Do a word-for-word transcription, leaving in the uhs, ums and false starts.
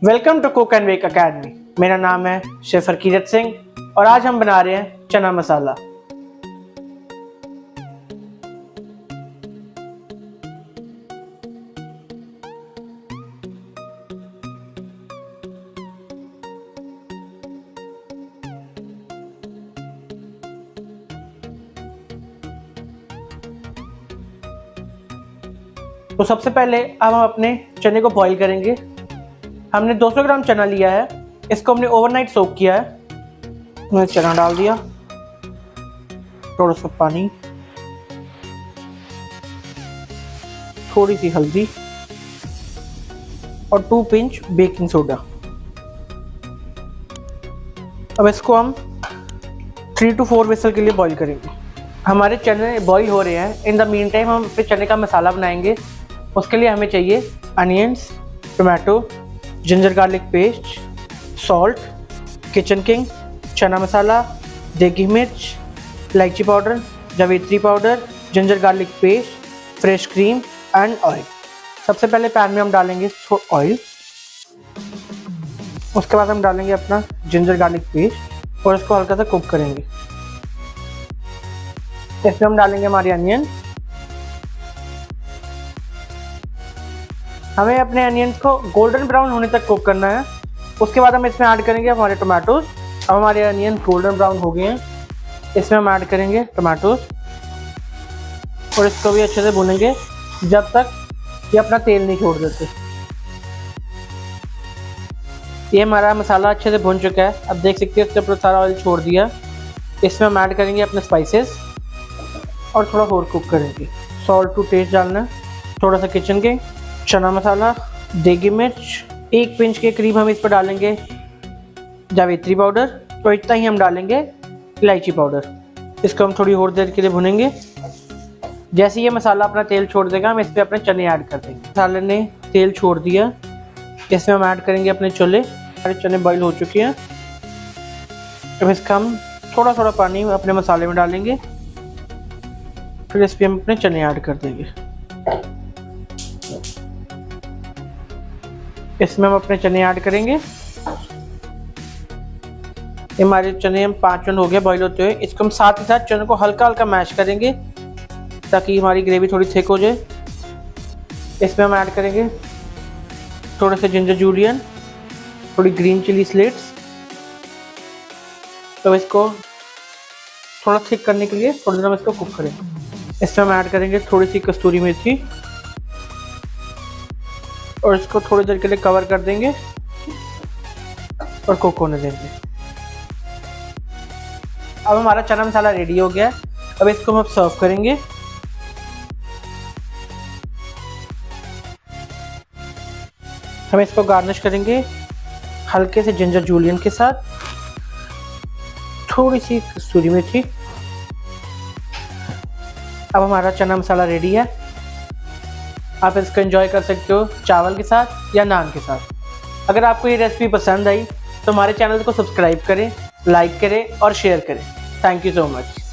Welcome to cook and bake academy. मेरा नाम है शेफ हरकीरत सिंह और आज हम बना रहे हैं चना मसाला। तो सबसे पहले अब हम अपने चने को बॉईल करेंगे। हमने दो सौ ग्राम चना लिया है, इसको हमने ओवरनाइट सोक किया है। मैंने चना डाल दिया, थोड़ा सा पानी, थोड़ी सी हल्दी और टू पिंच बेकिंग सोडा। अब इसको हम थ्री टू फोर विसल के लिए बॉईल करेंगे। हमारे चने बॉईल हो रहे हैं। इन द मीन टाइम हम फिर चने का मसाला बनाएंगे। उसके लिए हमें चाहिए onions, tomato, ginger garlic paste, salt, kitchen king, chana masala, देगी मिर्च, इलायची पाउडर, जावित्री powder, ginger garlic paste, fresh cream and oil. सबसे पहले पैन में हम डालेंगे ऑयल, उसके बाद हम डालेंगे अपना जिंजर गार्लिक पेस्ट और इसको हल्का सा कुक करेंगे। इसमें हम डालेंगे हमारी अनियन। हमें अपने अनियंस को गोल्डन ब्राउन होने तक कुक करना है। उसके बाद हम इसमें ऐड करेंगे हमारे टोमेटोज। अब हमारे अनियन गोल्डन ब्राउन हो गए हैं, इसमें हम ऐड करेंगे टोमेटोज और इसको भी अच्छे से भूनेंगे जब तक ये अपना तेल नहीं छोड़ देते। ये हमारा मसाला अच्छे से भून चुका है। अब देख सकते हैं इसके ऊपर सारा ऑयल छोड़ दिया। इसमें हम ऐड करेंगे अपने स्पाइसेस और थोड़ा और कुक करेंगे। सॉल्ट टू टेस्ट डालना है, थोड़ा सा किचन के, चना मसाला, देगी मिर्च, एक पिंच के करीब हम इस पर डालेंगे जावित्री पाउडर तो इतना ही हम डालेंगे इलायची पाउडर। इसको हम थोड़ी और देर के लिए भुनेंगे। जैसे ये मसाला अपना तेल छोड़ देगा हम इस पर अपने चने ऐड कर देंगे। मसाले ने तेल छोड़ दिया, इसमें हम ऐड करेंगे अपने छोले। हमारे चने बॉईल हो चुके हैं। अब इसका हम थोड़ा थोड़ा पानी अपने मसाले में डालेंगे, फिर इस पर हम अपने चने ऐड कर देंगे। इसमें हम अपने चने ऐड करेंगे। हमारे चने हम पाँच मिनट हो गए बॉईल होते हुए। इसको हम साथ ही साथ चने को हल्का हल्का मैश करेंगे ताकि हमारी ग्रेवी थोड़ी थिक हो जाए। इसमें हम ऐड करेंगे थोड़े से जिंजर जूलियन, थोड़ी ग्रीन चिली स्लिट्स। तो इसको थोड़ा थिक करने के लिए थोड़ी देर हम इसको कुक करेंगे। इसमें हम ऐड करेंगे थोड़ी सी कस्तूरी मेथी और इसको थोड़ी देर के लिए कवर कर देंगे और कुक होने देंगे। अब हमारा चना मसाला रेडी हो गया है। अब इसको हम सर्व करेंगे। हम इसको गार्निश करेंगे हल्के से जिंजर जूलियन के साथ, थोड़ी सी कसूरी मेथी। अब हमारा चना मसाला रेडी है। आप इसको एंजॉय कर सकते हो चावल के साथ या नान के साथ। अगर आपको ये रेसिपी पसंद आई तो हमारे चैनल को सब्सक्राइब करें, लाइक करें और शेयर करें। Thank you so much.